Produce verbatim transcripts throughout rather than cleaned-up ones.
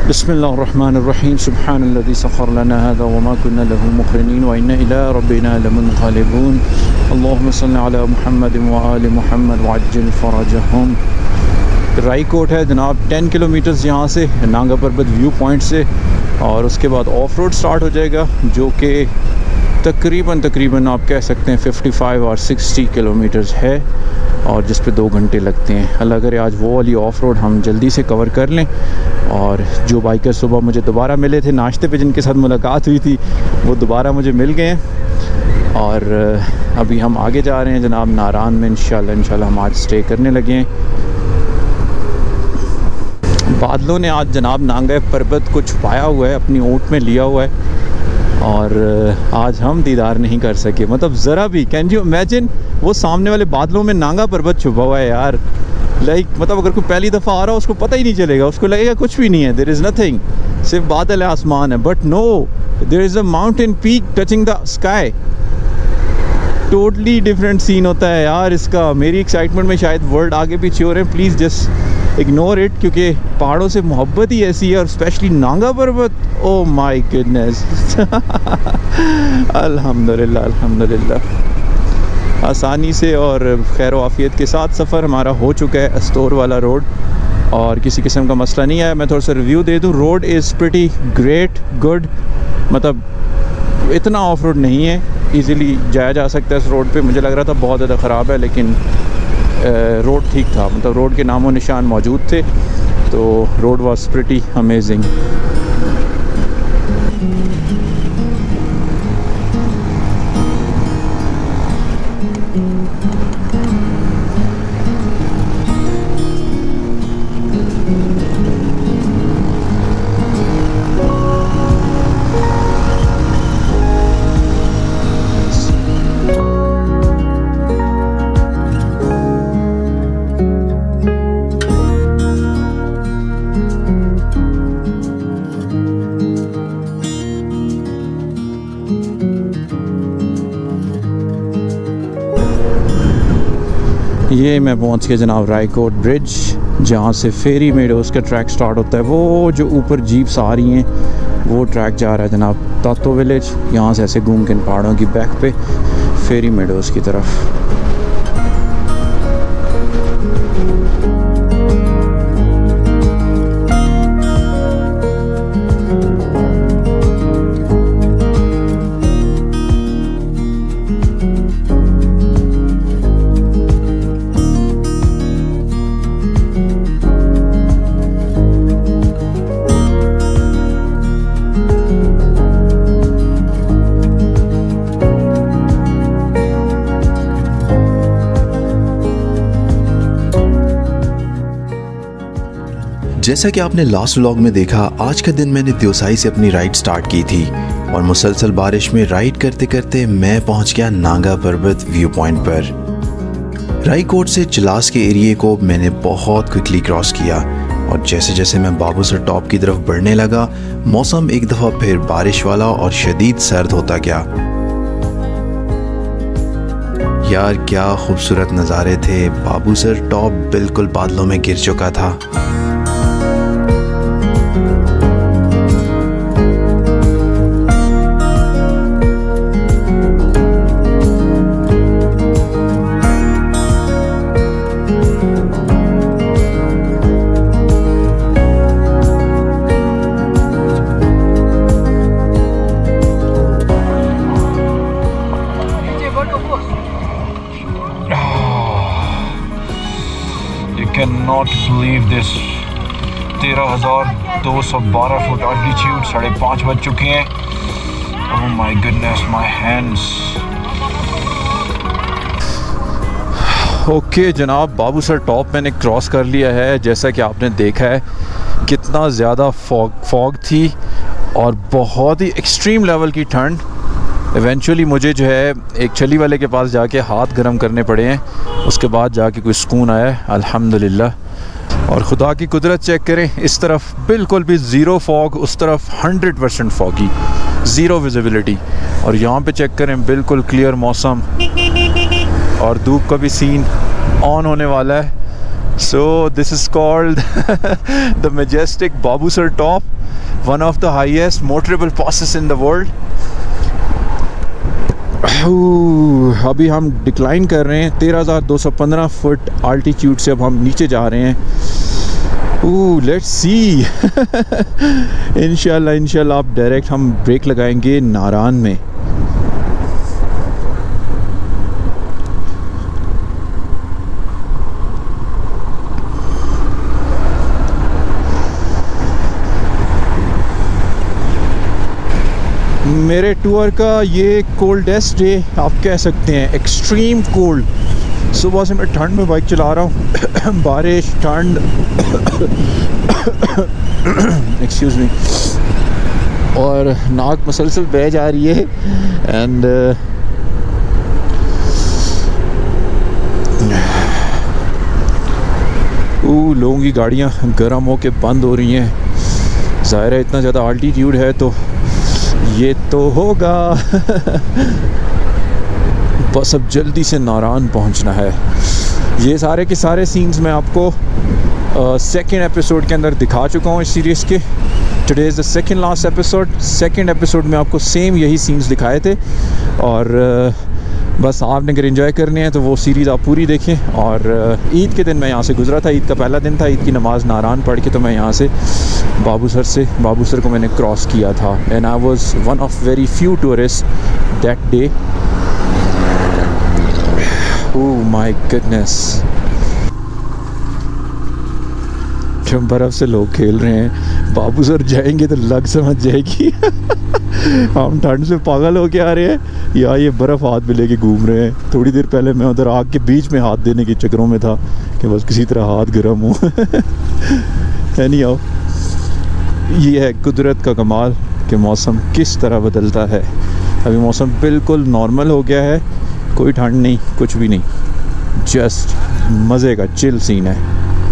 बिस्मिल्लाहिर्रहमानिर्रहीम सुब्हानल्लज़ी सख़्ख़र लना हाज़ा वमा कुन्ना लहू मुक़रिनीन व इन्ना इला रब्बिना लमुनक़लिबून अल्लाहुम्मा सल्लि अला मुहम्मद व आलि मुहम्मद व अज्जिल फ़रजहुम। राईकोट है जनाब, टेन किलोमीटर्स यहाँ से नांगा पर्वत व्यू पॉइंट से, और उसके बाद ऑफ रोड स्टार्ट हो जाएगा जो कि तकरीबन तकरीबन आप कह सकते हैं पचपन और साठ किलोमीटर्स है, और जिस पे दो घंटे लगते हैं। अल्लाह करे आज वो वाली ऑफ रोड हम जल्दी से कवर कर लें। और जो बाइकर सुबह मुझे दोबारा मिले थे नाश्ते पे, जिनके साथ मुलाकात हुई थी, वो दोबारा मुझे मिल गए हैं। और अभी हम आगे जा रहे हैं जनाब नारान में, इंशाल्लाह इंशाल्लाह हम आज स्टे करने लगे हैं। बादलों ने आज जनाब नांगा पर्वत को छुपाया हुआ है, अपनी ओट में लिया हुआ है, और आज हम दीदार नहीं कर सके। मतलब ज़रा भी, कैन यू इमेजिन, वो सामने वाले बादलों में नांगा पर्वत छुपा हुआ है यार। लाइक मतलब अगर कोई पहली दफ़ा आ रहा हो उसको पता ही नहीं चलेगा, उसको लगेगा कुछ भी नहीं है, देयर इज़ नथिंग, सिर्फ बादल है, आसमान है। But no, there is a mountain peak touching the sky. Totally different scene होता है यार इसका। मेरी एक्साइटमेंट में शायद वर्ड आगे पीछे हो रहे हैं, प्लीज़ जस्ट इग्नोर इट, क्योंकि पहाड़ों से मोहब्बत ही ऐसी है, और स्पेशली नांगा पर्वत, ओ माय गुडनेस। अल्हम्दुलिल्लाह अल्हम्दुलिल्लाह, आसानी से और खैर आफियत के साथ सफ़र हमारा हो चुका है। अस्टोर वाला रोड, और किसी किस्म का मसला नहीं आया। मैं थोड़ा सा रिव्यू दे दूँ, road is pretty great good, मतलब इतना ऑफ रोड नहीं है, इजीली जाया जा सकता है इस रोड पे। मुझे लग रहा था बहुत ज़्यादा ख़राब है, लेकिन रोड ठीक था, मतलब रोड के नामो निशान मौजूद थे, तो रोड वाज प्रिटी अमेजिंग। ये मैं पहुंच गया जनाब राईकोट ब्रिज, जहाँ से फेरी मेडोज़ का ट्रैक स्टार्ट होता है। वो जो ऊपर जीप्स आ रही हैं वो ट्रैक जा रहा है जनाब तातो विलेज, यहाँ से ऐसे घूम के इन पहाड़ों की बैक पे फेरी मेडोज़ की तरफ। जैसा कि आपने लास्ट व्लॉग में देखा, आज का दिन मैंने त्योसाई से अपनी राइड स्टार्ट की थी, और मुसलसल बारिश में राइड करते करते मैं पहुंच गया नांगा पर्वत व्यू पॉइंट पर। राईकोट से चिलास के एरिया को मैंने बहुत क्विकली क्रॉस किया, और जैसे जैसे मैं बाबूसर टॉप की तरफ बढ़ने लगा, मौसम एक दफ़ा फिर बारिश वाला और शदीद सर्द होता गया। यार क्या खूबसूरत नज़ारे थे। बाबूसर टॉप बिल्कुल बादलों में गिर चुका था। Cannot believe this, तेरह हज़ार दो सौ बारह फुट ऑल्टीट्यूड, साढ़े पाँच बज चुके हैं। Oh my goodness, my hands. Okay जनाब, बाबूसर टॉप मैंने क्रॉस कर लिया है। जैसा कि आपने देखा है कितना ज़्यादा फॉग फॉग थी, और बहुत ही एक्सट्रीम लेवल की ठंड। इवेंचुअली मुझे जो है एक छली वाले के पास जाके हाथ गर्म करने पड़े हैं, उसके बाद जाके कोई सुकून आया है अल्हम्दुलिल्लाह। और ख़ुदा की कुदरत चेक करें, इस तरफ बिल्कुल भी ज़ीरो फॉग, उस तरफ hundred percent foggy, zero visibility. और यहाँ पे चेक करें बिल्कुल क्लियर मौसम, और धूप का भी सीन ऑन होने वाला है। So this is called the majestic Babusar Top, one of the highest motorable passes in the world. अभी हम डिक्लाइन कर रहे हैं तेरह हज़ार दो सौ पंद्रह फुट आल्टीट्यूड से। अब हम नीचे जा रहे हैं। ओह लेट्स सी इंशाल्लाह इंशाल्लाह अब डायरेक्ट हम ब्रेक लगाएंगे नारान में। मेरे टूर का ये कोल्डेस्ट डे आप कह सकते हैं, एक्सट्रीम कोल्ड। सुबह से मैं ठंड में बाइक चला रहा हूँ बारिश ठंड एक्सक्यूज़ मी, और नाक मुसलसल बह जा रही है। एंड ओ लोगों की गाड़ियाँ गर्म होके बंद हो रही हैं। ज़ाहिर है इतना ज़्यादा आल्टीट्यूड है तो ये तो होगा बस अब जल्दी से नारान पहुंचना है। ये सारे के सारे सीन्स मैं आपको सेकेंड एपिसोड के अंदर दिखा चुका हूँ इस सीरीज़ के। Today is the second last episode. Second episode में आपको सेम यही सीन्स दिखाए थे, और uh, बस आपने अगर एंजॉय करने हैं तो वो सीरीज़ आप पूरी देखें। और ईद के दिन मैं यहाँ से गुज़रा था, ईद का पहला दिन था, ईद की नमाज़ नारान पढ़ के तो मैं यहाँ से बाबूसर से बाबूसर को मैंने क्रॉस किया था। And I was one of very few tourist that day. Oh my goodness, जब बर्फ़ से लोग खेल रहे हैं बाबूसर जाएंगे तो लग समझ जाएगी हम ठंड से पागल होके आ रहे हैं या ये बर्फ़ हाथ में लेके घूम रहे हैं। थोड़ी देर पहले मैं उधर आग के बीच में हाथ देने के चक्करों में था कि बस किसी तरह हाथ गर्म हो नहीं आओ। ये है कुदरत का कमाल कि मौसम किस तरह बदलता है। अभी मौसम बिल्कुल नॉर्मल हो गया है, कोई ठंड नहीं कुछ भी नहीं, जस्ट मज़े का चिल सीन है।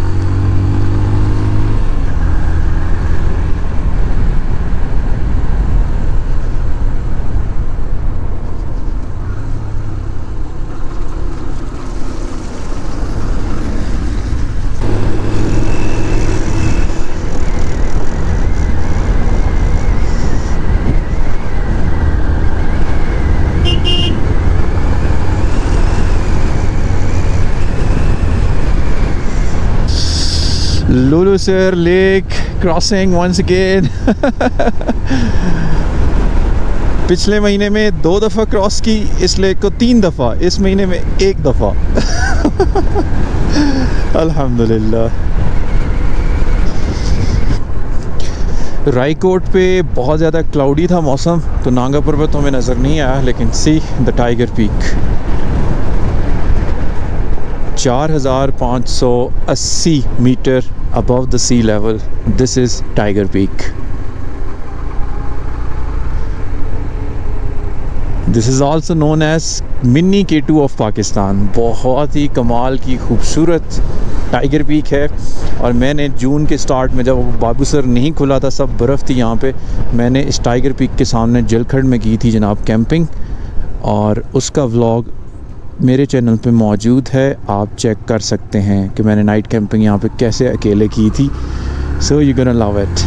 Lulusir Lake crossing once again पिछले महीने में दो दफ़ा क्रॉस की इस लेक को, तीन दफ़ा इस महीने में एक दफ़ा अल्हम्दुलिल्लाह। रायकोट पे बहुत ज़्यादा क्लाउडी था मौसम, तो नांगा पर्वत हमें नज़र नहीं आया, लेकिन सी द टाइगर पीक चार हज़ार पाँच सौ अस्सी metre above the sea level. This is Tiger Peak. This is also known as Mini K two of Pakistan. बहुत ही कमाल की खूबसूरत टाइगर पीक है। और मैंने जून के स्टार्ट में जब बाबूसर नहीं खुला था, सब बर्फ़ थी यहाँ पे, मैंने इस टाइगर पीक के सामने जलखड़ में की थी जनाब कैंपिंग, और उसका व्लॉग मेरे चैनल पे मौजूद है, आप चेक कर सकते हैं कि मैंने नाइट कैंपिंग यहाँ पे कैसे अकेले की थी। So you gonna love it.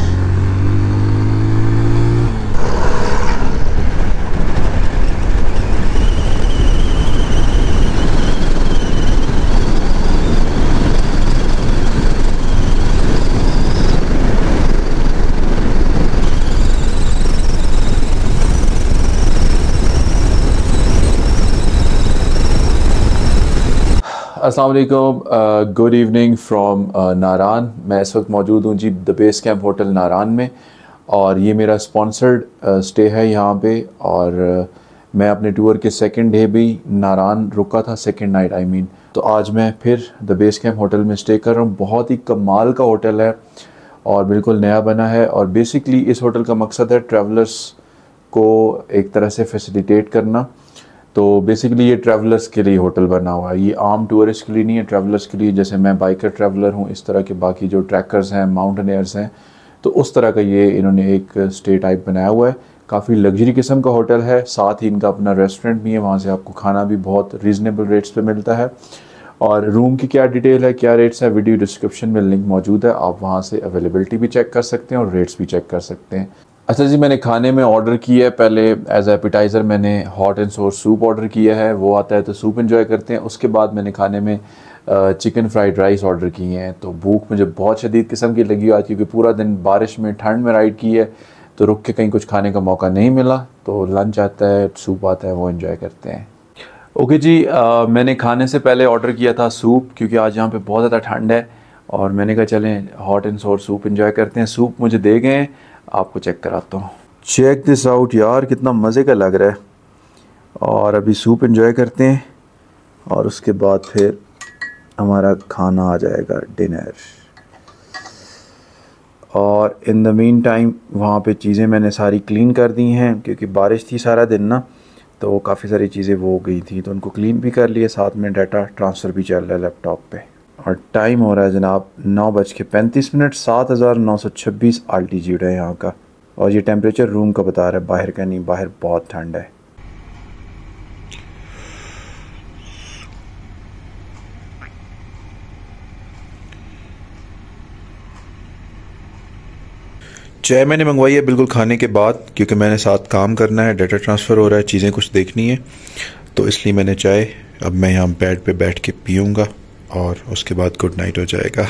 अस्सलाम वालेकुम, गुड इवनिंग फ्रॉम नारान। मैं इस वक्त मौजूद हूँ जी the base camp hotel Naran में, और ये मेरा स्पॉन्सर्ड स्टे है यहाँ पे। और uh, मैं अपने टूर के सेकंड डे भी नारान रुका था, सेकंड नाइट आई मीन। तो आज मैं फिर द बेस कैंप होटल में स्टे कर रहा हूँ। बहुत ही कमाल का होटल है और बिल्कुल नया बना है, और बेसिकली इस होटल का मकसद है ट्रैवलर्स को एक तरह से फैसिलिटेट करना। तो बेसिकली ये ट्रैवलर्स के लिए होटल बना हुआ है, ये आम टूरिस्ट के लिए नहीं है, ट्रैवलर्स के लिए। जैसे मैं बाइकर ट्रैवलर हूँ, इस तरह के बाकी जो ट्रैकर्स हैं, माउंटेनियर्स हैं, तो उस तरह का ये इन्होंने एक स्टे टाइप बनाया हुआ है। काफ़ी लग्जरी किस्म का होटल है, साथ ही इनका अपना रेस्टोरेंट भी है, वहाँ से आपको खाना भी बहुत रीज़नेबल रेट्स पे मिलता है। और रूम की क्या डिटेल है, क्या रेट्स है, वीडियो डिस्क्रिप्शन में लिंक मौजूद है, आप वहाँ से अवेलेबिलिटी भी चेक कर सकते हैं और रेट्स भी चेक कर सकते हैं। अच्छा जी, मैंने खाने में ऑर्डर किया है, पहले एज एपिटाइज़र मैंने hot and sour soup order किया है, वो आता है तो सूप एंजॉय करते हैं। उसके बाद मैंने खाने में चिकन फ्राइड राइस ऑर्डर किए हैं। तो भूख मुझे बहुत शदीद किस्म की लगी आज, क्योंकि पूरा दिन बारिश में ठंड में राइड की है, तो रुक के कहीं कुछ खाने का मौका नहीं मिला। तो लंच आता है, सूप आता है, वो एंजॉय करते हैं। ओके जी, आ, मैंने खाने से पहले ऑर्डर किया था सूप, क्योंकि आज यहाँ पे बहुत ज़्यादा ठंड है और मैंने कहा चलें hot and sour soup enjoy करते हैं। सूप मुझे दे गए, आपको चेक कराता हूँ। चेक दिस आउट यार, कितना मज़े का लग रहा है। और अभी सूप एंजॉय करते हैं और उसके बाद फिर हमारा खाना आ जाएगा, डिनर। और इन द मीन टाइम वहाँ पे चीज़ें मैंने सारी क्लीन कर दी हैं, क्योंकि बारिश थी सारा दिन ना, तो काफ़ी सारी चीज़ें वो हो गई थी, तो उनको क्लीन भी कर लिए, साथ में डाटा ट्रांसफ़र भी चल रहा है लैपटॉप पे। और टाइम हो रहा है जनाब नौ बज के पैंतीस मिनट, सात हज़ार नौ सौ छब्बीस आल्टीट्यूड है यहाँ का। और ये टेम्परेचर रूम का बता रहा है, बाहर का नहीं, बाहर बहुत ठंड है। चाय मैंने मंगवाई है बिल्कुल खाने के बाद, क्योंकि मैंने साथ काम करना है, डाटा ट्रांसफ़र हो रहा है, चीज़ें कुछ देखनी है, तो इसलिए मैंने चाय अब मैं यहाँ बेड पे बैठ के पीऊँगा और उसके बाद गुड नाइट हो जाएगा।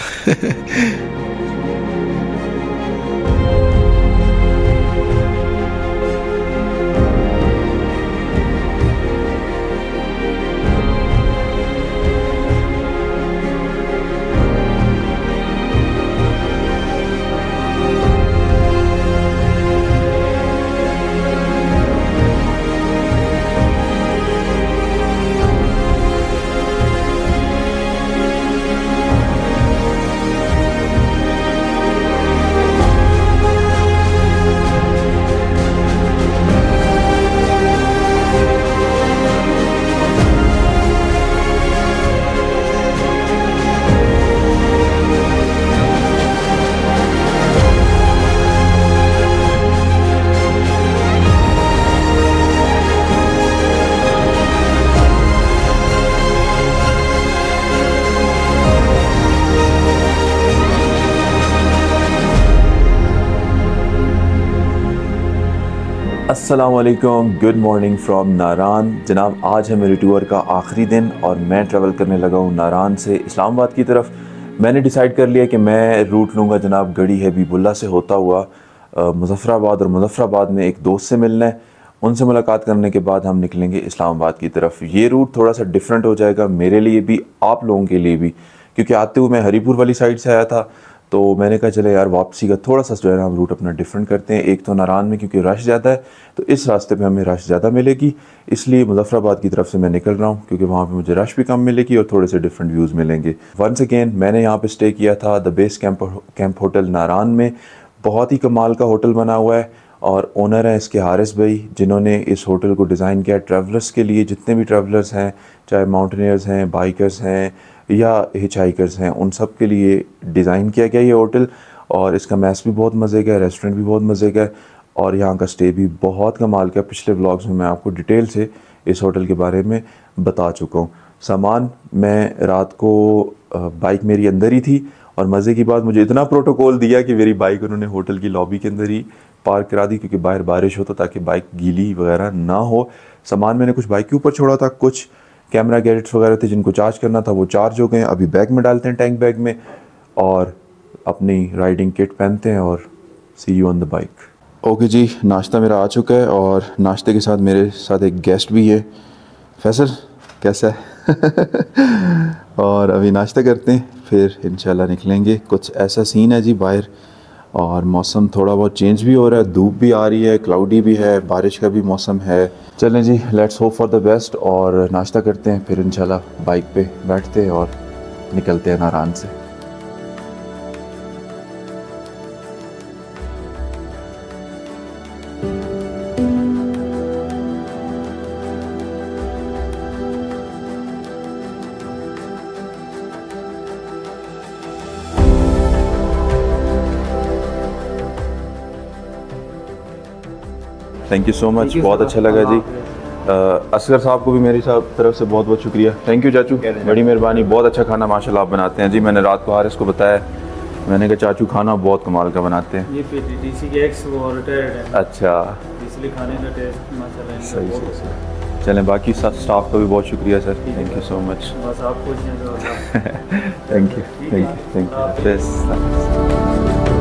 अस्सलामुअलैकुम, गुड मॉर्निंग फ्रॉम नारान। जनाब आज है मेरे टूर का आखिरी दिन और मैं ट्रैवल करने लगा हूँ नारान से इस्लामाबाद की तरफ। मैंने डिसाइड कर लिया कि मैं रूट लूँगा जनाब गड़ी हबीबुल्ला से होता हुआ मुजफ्फराबाद, और मुजफ्फराबाद में एक दोस्त से मिलना है, उनसे मुलाकात करने के बाद हम निकलेंगे इस्लामाबाद की तरफ। ये रूट थोड़ा सा डिफरेंट हो जाएगा मेरे लिए भी, आप लोगों के लिए भी, क्योंकि आते हुए मैं हरीपुर वाली साइड से आया था, तो मैंने कहा चले यार वापसी का थोड़ा सा जो है ना हम रूट अपना डिफरेंट करते हैं। एक तो नारान में क्योंकि रश ज़्यादा है, तो इस रास्ते पे हमें रश ज़्यादा मिलेगी, इसलिए मुजफ्फराबाद की तरफ से मैं निकल रहा हूँ, क्योंकि वहाँ पे मुझे रश भी कम मिलेगी और थोड़े से डिफरेंट व्यूज़ मिलेंगे। वंस अगेन मैंने यहाँ पे स्टे किया था the base camp camp hotel Naran में। बहुत ही कमाल का होटल बना हुआ है और ओनर हैं इसके हारिस भाई, जिन्होंने इस होटल को डिज़ाइन किया ट्रैवलर्स के लिए। जितने भी ट्रैवलर्स हैं, चाहे माउंटेनियर्स हैं, बाइकर्स हैं या हिचहाइकर्स हैं, उन सब के लिए डिज़ाइन किया गया ये होटल। और इसका मैस भी बहुत मज़े का है, रेस्टोरेंट भी बहुत मज़े का है और यहाँ का स्टे भी बहुत कमाल का। पिछले व्लॉग्स में मैं आपको डिटेल से इस होटल के बारे में बता चुका हूँ। सामान मैं रात को बाइक मेरी अंदर ही थी और मज़े की बात मुझे इतना प्रोटोकॉल दिया कि मेरी बाइक उन्होंने होटल की लॉबी के अंदर ही पार्क करा दी, क्योंकि बाहर बारिश हो तो ताकि बाइक गीली वगैरह ना हो। सामान मैंने कुछ बाइक के ऊपर छोड़ा था, कुछ कैमरा गैजेट्स वगैरह थे जिनको चार्ज करना था, वो चार्ज हो गए। अभी बैग में डालते हैं, टैंक बैग में, और अपनी राइडिंग किट पहनते हैं और see you on the bike. Okay जी, नाश्ता मेरा आ चुका है और नाश्ते के साथ मेरे साथ एक गेस्ट भी है। फैसल कैसा है? और अभी नाश्ता करते हैं, फिर इंशाल्लाह निकलेंगे। कुछ ऐसा सीन है जी बाहर, और मौसम थोड़ा बहुत चेंज भी हो रहा है, धूप भी आ रही है, क्लाउडी भी है, बारिश का भी मौसम है। चलें जी, let's hope for the best और नाश्ता करते हैं, फिर इंशाल्लाह बाइक पे बैठते हैं और निकलते हैं नारान से। थैंक यू सो मच, बहुत अच्छा लगा जी। असगर साहब को भी मेरी साहब तरफ से बहुत बहुत शुक्रिया। थैंक यू चाचू, बड़ी मेहरबानी। बहुत अच्छा खाना माशाल्लाह आप बनाते हैं जी। मैंने रात को हारिस को बताया, मैंने कहा चाचू खाना बहुत कमाल का बनाते हैं। ये पीटीडीसी के एक्स वो रिटायर्ड है। अच्छा, इसलिए खाने का टेस्ट माशाल्लाह सही सही सही। चलें, बाकी स्टाफ का भी बहुत शुक्रिया sir, thank you so much. बस आप खुश हैं तो thank you thank you thank you.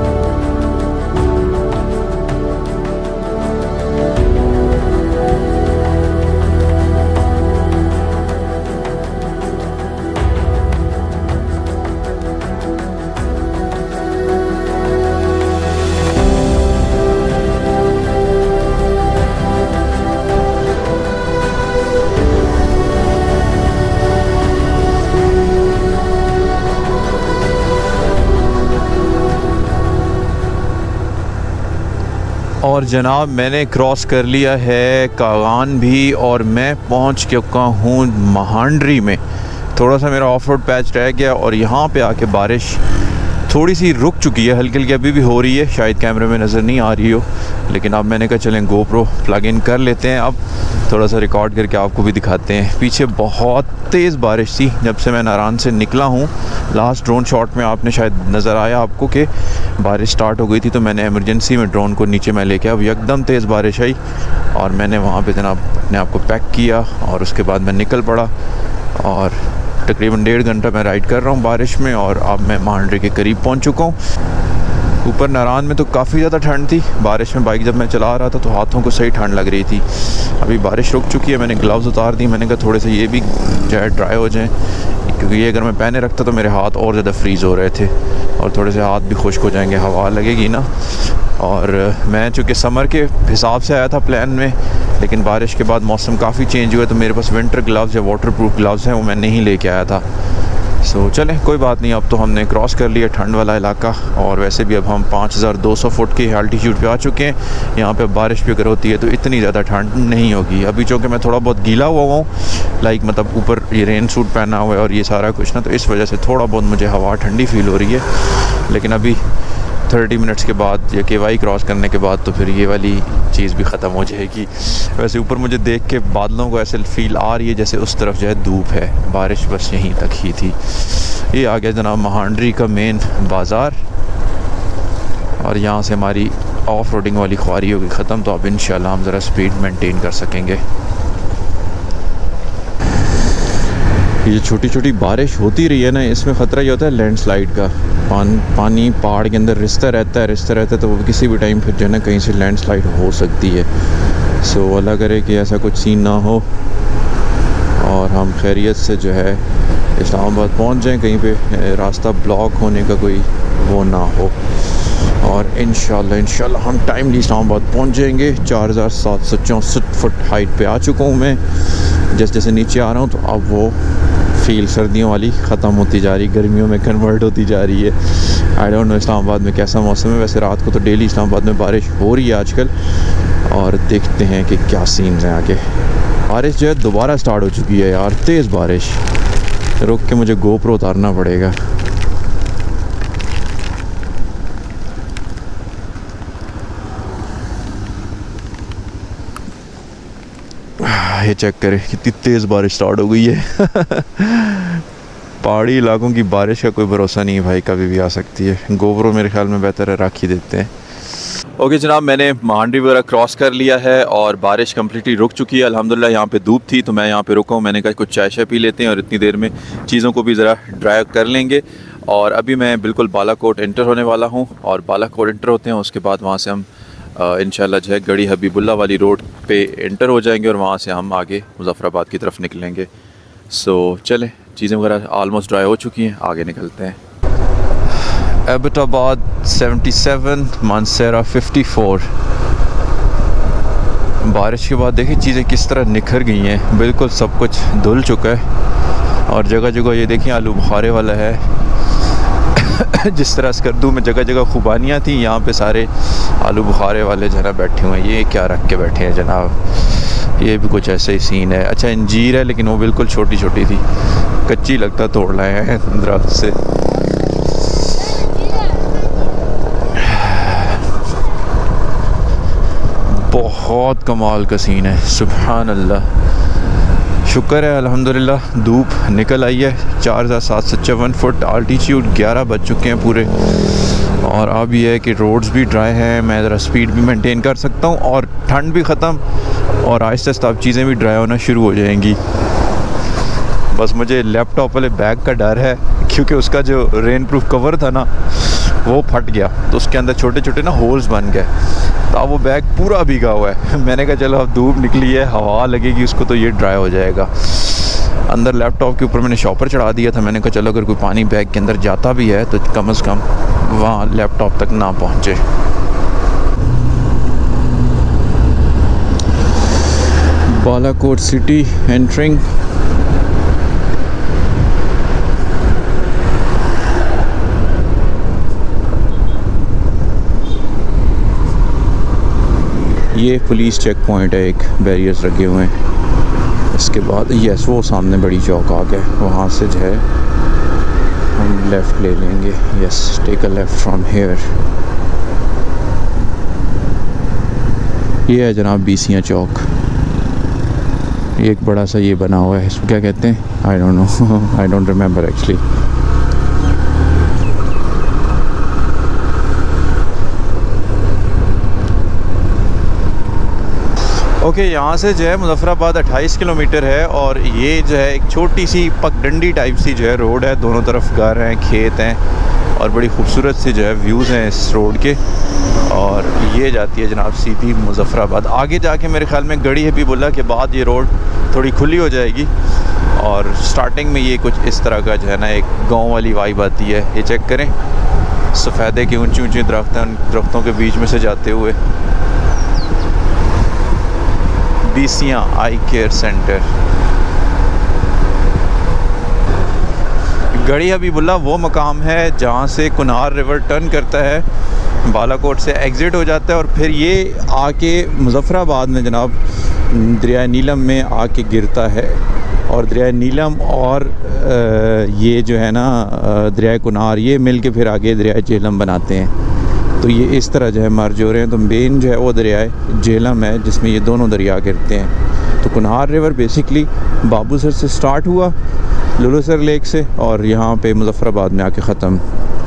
और जनाब मैंने क्रॉस कर लिया है कागान भी और मैं पहुंच चुका हूँ महांडरी में। थोड़ा सा मेरा ऑफ रोड पैच रह गया और यहाँ पे आके बारिश थोड़ी सी रुक चुकी है, हल्की हल्की अभी भी हो रही है, शायद कैमरे में नज़र नहीं आ रही हो, लेकिन अब मैंने कहा चलें गोप्रो प्लग इन कर लेते हैं, अब थोड़ा सा रिकॉर्ड करके आपको भी दिखाते हैं। पीछे बहुत तेज़ बारिश थी जब से मैं नारान से निकला हूँ। लास्ट ड्रोन शॉट में आपने शायद नज़र आया आपको कि बारिश स्टार्ट हो गई थी, तो मैंने इमरजेंसी में ड्रोन को नीचे मैं लेके अब एकदम तेज़ बारिश आई और मैंने वहाँ पर जनाब अपने आप को पैक किया और उसके बाद मैं निकल पड़ा और तकरीबन डेढ़ घंटा मैं राइड कर रहा हूँ बारिश में और अब मैं महांडरी के करीब पहुँच चुका हूँ। ऊपर नारान में तो काफ़ी ज़्यादा ठंड थी, बारिश में बाइक जब मैं चला रहा था तो हाथों को सही ठंड लग रही थी। अभी बारिश रुक चुकी है, मैंने ग्लव्स उतार दी, मैंने कहा थोड़े से ये भी जो है ड्राई हो जाएँ, क्योंकि ये अगर मैं पहने रखता तो मेरे हाथ और ज़्यादा फ्रीज़ हो रहे थे और थोड़े से हाथ भी खुश्क हो जाएंगे, हवा लगेगी ना। और मैं चूँकि समर के हिसाब से आया था प्लान में, लेकिन बारिश के बाद मौसम काफ़ी चेंज हुआ तो मेरे पास विंटर ग्लव्स या वाटर प्रूफ ग्लव्स हैं, वो मैं नहीं लेके आया था। सो चलें कोई बात नहीं, अब तो हमने क्रॉस कर लिया ठंड वाला इलाका और वैसे भी अब हम पाँच हज़ार दो सौ फुट के एल्टीट्यूड पे आ चुके हैं। यहाँ पे बारिश भी अगर होती है तो इतनी ज़्यादा ठंड नहीं होगी। अभी चूँकि मैं थोड़ा बहुत गीला हुआ हूँ, लाइक मतलब ऊपर ये रेन सूट पहना हुआ है और ये सारा कुछ ना, तो इस वजह से थोड़ा बहुत मुझे हवा ठंडी फील हो रही है। लेकिन अभी थर्टी मिनट्स के बाद या के वाई क्रॉस करने के बाद तो फिर ये वाली चीज़ भी ख़त्म हो जाएगी। वैसे ऊपर मुझे देख के बादलों को ऐसे फील आ रही है जैसे उस तरफ जो है धूप है, बारिश बस यहीं तक ही थी। ये आ गया जनाब महांडरी का मेन बाज़ार और यहाँ से हमारी ऑफ रोडिंग वाली ख्वारी होगी ख़त्म, तो अब इंशाल्लाह हम ज़रा स्पीड मेंटेन कर सकेंगे। ये छोटी छोटी बारिश होती रही है ना, इसमें ख़तरा ये होता है लैंडस्लाइड का। पान, पानी पहाड़ के अंदर रिश्ता रहता है रिश्ता रहता है तो वो किसी भी टाइम फिर जो है ना कहीं से लैंडस्लाइड हो सकती है। सो अल्लाह करे कि ऐसा कुछ सीन ना हो और हम खैरियत से जो है इस्लामाबाद पहुंच जाएं, कहीं पे रास्ता ब्लॉक होने का कोई वो ना हो। और इंशाल्लाह इंशाल्लाह हम टाइमली इस्लामाबाद पहुंच जाएंगे। चार हज़ार सात सौ चौंसठ फुट हाइट पे आ चुका हूँ मैं। जैसे जैसे नीचे आ रहा हूँ तो अब वो फील सर्दियों वाली ख़त्म होती जा रही, गर्मियों में कन्वर्ट होती जा रही है। आई डोंट नो इस्लामाबाद में कैसा मौसम है, वैसे रात को तो डेली इस्लामाबाद में बारिश हो रही है आजकल, और देखते हैं कि क्या सीन है आगे। बारिश जो है दोबारा स्टार्ट हो चुकी है यार, तेज़ बारिश। रुक के मुझे गोप्रो उतारना पड़ेगा। ये चेक करें कितनी तेज़ बारिश स्टार्ट हो गई है। पहाड़ी इलाकों की बारिश का कोई भरोसा नहीं है भाई, कभी भी आ सकती है। गोप्रो मेरे ख्याल में बेहतर है रख ही देते हैं। ओके जनाब, मैंने महांडरी वगैरह क्रॉस कर लिया है और बारिश कम्प्लीटली रुक चुकी है अल्हम्दुलिल्लाह। यहाँ पे धूप थी तो मैं यहाँ पे रुका हूँ, मैंने कहा कुछ चाय शाय पी लेते हैं और इतनी देर में चीज़ों को भी ज़रा ड्राई कर लेंगे। और अभी मैं बिल्कुल बालाकोट एंटर होने वाला हूँ और बालाकोट एंटर होते हैं उसके बाद वहाँ से हम इंशाल्लाह जो है गढ़ी हबीबुल्ला वाली रोड पे एंटर हो जाएंगे और वहाँ से हम आगे मुज़फ़्फ़राबाद की तरफ निकलेंगे। सो चलें, चीज़ें वगैरह ऑलमोस्ट ड्राई हो चुकी हैं, आगे निकलते हैं। एबटाबाद सतहत्तर, मानसेरा चौवन। बारिश के बाद देखिए चीज़ें किस तरह निखर गई हैं, बिल्कुल सब कुछ धुल चुका है और जगह जगह ये देखिए आलू बुखारे वाला है। जिस तरह स्कर्दू में जगह जगह खुबानियाँ थी, यहाँ पे सारे आलू बुखारे वाले जना बैठे हुए हैं। ये क्या रख के बैठे हैं जनाब, ये भी कुछ ऐसा ही सीन है। अच्छा अंजीर है लेकिन वो बिल्कुल छोटी छोटी थी, कच्ची लगता तोड़ लाए हैं दरख्त से। बहुत कमाल का सीन है, सुभान अल्लाह। शुक्र है अल्हम्दुलिल्लाह धूप निकल आई है। चार हज़ार सात सौ चौवन फुट आल्टीट्यूड, ग्यारह बज चुके हैं पूरे। और अब ये है कि रोड्स भी ड्राई हैं, मैं ज़रा स्पीड भी मेंटेन कर सकता हूँ और ठंड भी ख़त्म और आहिस्ता आहिस्ता अब चीज़ें भी ड्राई होना शुरू हो जाएंगी। बस मुझे लैपटॉप वाले बैग का डर है क्योंकि उसका जो रेन प्रूफ कवर था ना वो फट गया, तो उसके अंदर छोटे छोटे ना होल्स बन गए, तो अब वो बैग पूरा भीगा हुआ है। मैंने कहा चलो अब धूप निकली है, हवा लगेगी उसको तो ये ड्राई हो जाएगा। अंदर लैपटॉप के ऊपर मैंने शॉपर चढ़ा दिया था, मैंने कहा चलो अगर कोई पानी बैग के अंदर जाता भी है तो कम से कम वहाँ लैपटॉप तक ना पहुँचे। Balakot city entering. ये पुलिस चेक पॉइंट है, एक बैरियर्स लगे हुए हैं। इसके बाद यस वो सामने बड़ी चौक आ गया, वहाँ से जो है हम लेफ़्ट ले लेंगे। Yes take a left from here. ये है जनाब बीसियाँ चौक। ये एक बड़ा सा ये बना हुआ है, इसको क्या कहते हैं I don't know, I don't remember actually. Okay okay, यहाँ से जो है मुज़फ़्फ़राबाद अट्ठाईस किलोमीटर है और ये जो है एक छोटी सी पगडंडी टाइप सी जो है रोड है, दोनों तरफ घर हैं, खेत हैं और बड़ी खूबसूरत सी जो है व्यूज़ हैं इस रोड के। और ये जाती है जनाब सीधी मुज़फ़्फ़राबाद। आगे जाके मेरे ख्याल में गड़ी हबीबुल्लाह के बाद ये रोड थोड़ी खुली हो जाएगी और स्टार्टिंग में ये कुछ इस तरह का जो है ना एक गाँव वाली वाइब आती है। ये चेक करें, सफ़ेदे के ऊँची ऊँची दरख्त हैं, दरख्तों के बीच में से जाते हुए बीसियाँ आई केयर सेंटर। गड़ी हबीबुल्लाह वो मकाम है जहाँ से कुनार रिवर टर्न करता है, बालाकोट से एग्ज़िट हो जाता है और फिर ये आके मुज़फ़्फ़राबाद में जनाब दरिया नीलम में आके गिरता है। और दरिया नीलम और ये जो है ना दरिया कुनार ये मिल के फिर आगे दरिया झेलम बनाते हैं। तो ये इस तरह जो है मर्ज हो रहे हैं। तो मेन जो है वो दरिया झेलम है जिसमें ये दोनों दरिया गिरते हैं। तो कुनार रिवर बेसिकली बाबूसर से स्टार्ट हुआ, लुलुसर लेक से, और यहाँ पे मुज़फ़्फ़राबाद में आके ख़त्म।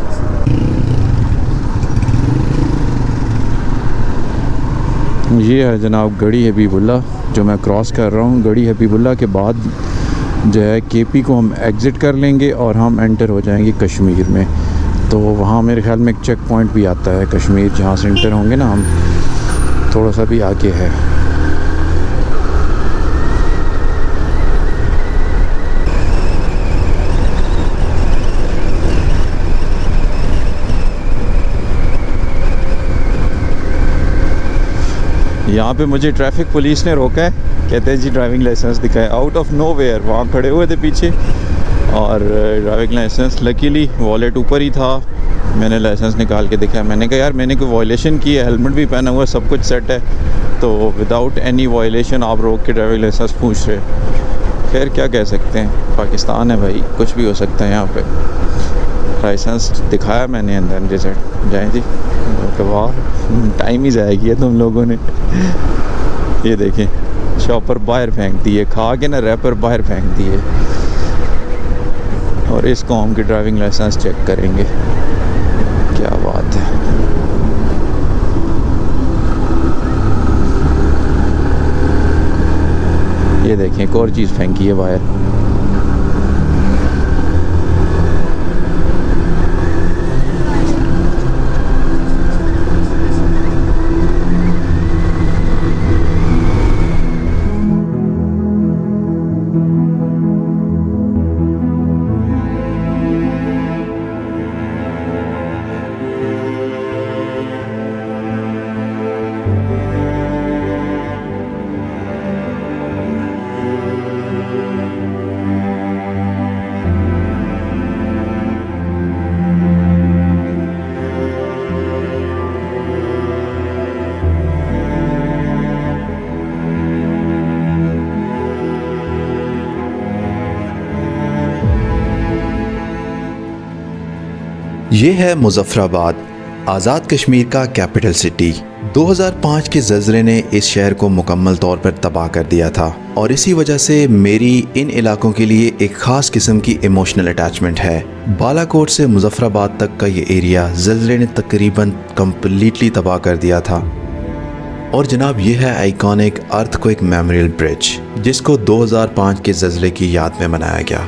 ये है जनाब गड़ी हबीबुल्लाह जो मैं क्रॉस कर रहा हूँ। गड़ी हबीबुल्लाह के बाद जो है के पी को हम एग्ज़िट कर लेंगे और हम एंटर हो जाएंगे कश्मीर में। तो वहाँ मेरे ख्याल में एक चेक पॉइंट भी आता है कश्मीर, जहाँ से एंटर होंगे ना हम, थोड़ा सा भी आगे है। यहाँ पे मुझे ट्रैफिक पुलिस ने रोका है, कहते हैं जी ड्राइविंग लाइसेंस दिखाएं। आउट ऑफ नोवेयर वहाँ खड़े हुए थे पीछे और ड्राइविंग लाइसेंस, लकीली वॉलेट ऊपर ही था, मैंने लाइसेंस निकाल के दिखाया। मैंने कहा यार मैंने कोई वायलेशन की है, हेलमेट भी पहना हुआ है, सब कुछ सेट है, तो विदाउट एनी वायलेशन आप रोक के ड्राइविंग लाइसेंस पूछ रहे। खैर क्या कह सकते हैं, पाकिस्तान है भाई, कुछ भी हो सकता है यहाँ पे। लाइसेंस दिखाया मैंने, अंदर रिजल्ट जाए जी। वाह टाइम ही ज़ाया किया तुम लोगों ने। ये देखें शॉपर बाहर फेंक दिए, खा के ना रैपर बाहर फेंक दिए। और इस कौम की ड्राइविंग लाइसेंस चेक करेंगे, क्या बात है। ये देखें एक और चीज़ फेंकी है बाहर। ये है मुज़फ़्फ़राबाद, आज़ाद कश्मीर का कैपिटल सिटी। दो हज़ार पाँच के ज़लज़ले ने इस शहर को मुकम्मल तौर पर तबाह कर दिया था और इसी वजह से मेरी इन इलाकों के लिए एक ख़ास किस्म की इमोशनल अटैचमेंट है। बालाकोट से मुजफ्फराबाद तक का ये एरिया ज़लज़ले ने तकरीबन कम्प्लीटली तबाह कर दिया था। और जनाब ये है आइकॉनिक अर्थक्वेक मेमोरियल ब्रिज, जिसको दो हज़ार पाँच के ज़लज़ले की याद में बनाया गया।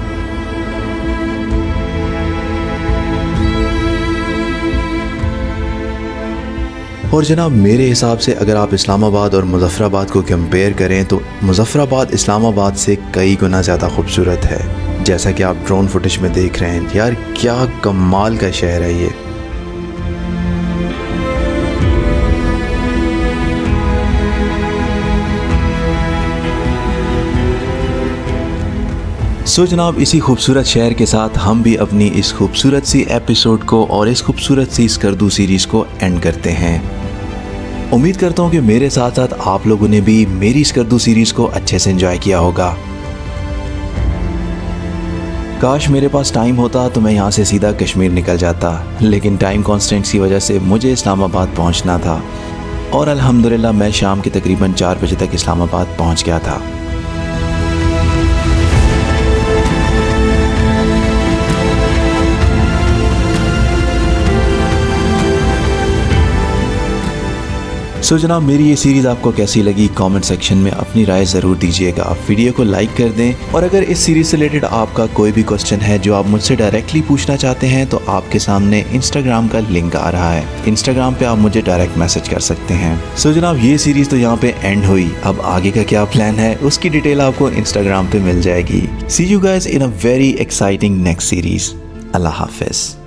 और जनाब मेरे हिसाब से अगर आप इस्लामाबाद और मुजफ्फराबाद को कंपेयर करें तो मुजफ्फराबाद इस्लामाबाद से कई गुना ज़्यादा खूबसूरत है, जैसा कि आप ड्रोन फुटेज में देख रहे हैं। यार क्या कमाल का शहर है ये। सो जनाब इसी खूबसूरत शहर के साथ हम भी अपनी इस खूबसूरत सी एपिसोड को और इस खूबसूरत सी स्कर्दू सीरीज़ को एंड करते हैं। उम्मीद करता हूँ कि मेरे साथ साथ आप लोगों ने भी मेरी स्कर्दू सीरीज़ को अच्छे से एंजॉय किया होगा। काश मेरे पास टाइम होता तो मैं यहाँ से सीधा कश्मीर निकल जाता, लेकिन टाइम कॉन्स्टेंट्स की वजह से मुझे इस्लामाबाद पहुँचना था और अल्हम्दुलिल्लाह मैं शाम के तकरीबन चार बजे तक इस्लामाबाद पहुँच गया था। सो so, जनाब मेरी ये सीरीज़ आपको कैसी लगी कमेंट सेक्शन में अपनी राय ज़रूर दीजिएगा। आप वीडियो को लाइक कर दें और अगर इस सीरीज़ से रिलेटेड आपका कोई भी क्वेश्चन है जो आप मुझसे डायरेक्टली पूछना चाहते हैं तो आपके सामने इंस्टाग्राम का लिंक आ रहा है। इंस्टाग्राम पे आप मुझे डायरेक्ट मैसेज कर सकते हैं। सो so, जनाब ये सीरीज़ तो यहाँ पे एंड हुई, अब आगे का क्या प्लान है उसकी डिटेल आपको इंस्टाग्राम पे मिल जाएगी। See you guys in a very exciting next series. अल्लाह हाफिज़।